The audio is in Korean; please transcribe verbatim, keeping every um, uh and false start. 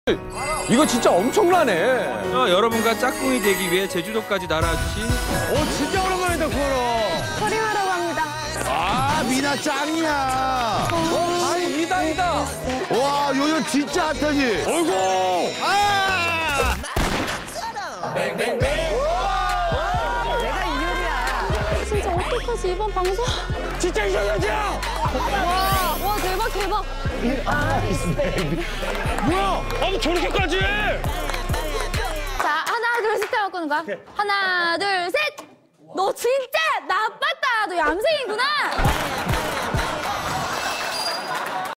이거 진짜 엄청나네. 어, 여러분과 짝꿍이 되기 위해 제주도까지 날아주신 오, 진짜 오랜만이다, 구하라. 서림하라고 합니다. 아, 미나 짱이야. 어, 아니, 이단이다. 와, 요즘 진짜 핫하지. 어이구. 아! 내가 이효리야. 진짜 어떡하지, 이번 방송? 진짜 이상하죠? 와, 와, 대박, 대박. 뭐야? 아니, 저렇게까지 해? 자, 하나, 둘, 셋 하고 끄는 거야. 하나, 둘, 셋! 너 진짜 나빴다. 너 얌생이구나.